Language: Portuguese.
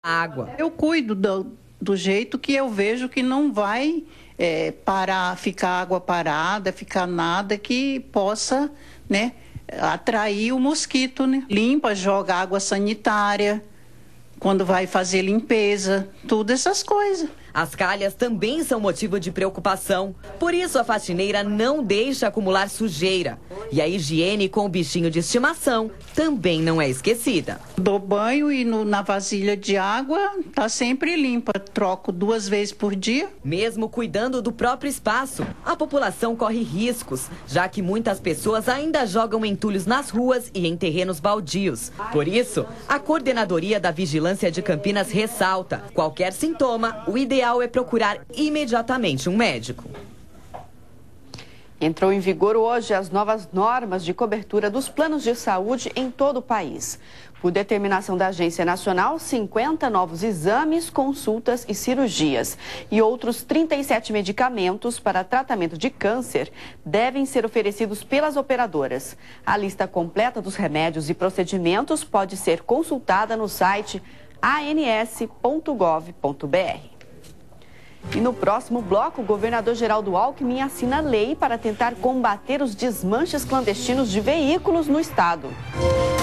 água. Eu cuido do jeito que eu vejo que não vai parar, ficar água parada, ficar nada que possa, né, atrair o mosquito, né? Limpa, joga água sanitária, quando vai fazer limpeza, tudo essas coisas. As calhas também são motivo de preocupação. Por isso, a faxineira não deixa acumular sujeira. E a higiene com o bichinho de estimação também não é esquecida. Dou banho e na vasilha de água tá sempre limpa. Troco 2 vezes por dia. Mesmo cuidando do próprio espaço, a população corre riscos, já que muitas pessoas ainda jogam entulhos nas ruas e em terrenos baldios. Por isso, a Coordenadoria da Vigilância de Campinas ressalta: qualquer sintoma, o ideal é procurar imediatamente um médico. Entrou em vigor hoje as novas normas de cobertura dos planos de saúde em todo o país. Por determinação da Agência Nacional, 50 novos exames, consultas e cirurgias e outros 37 medicamentos para tratamento de câncer devem ser oferecidos pelas operadoras. A lista completa dos remédios e procedimentos pode ser consultada no site ans.gov.br. E no próximo bloco, o governador Geraldo Alckmin assina lei para tentar combater os desmanches clandestinos de veículos no estado.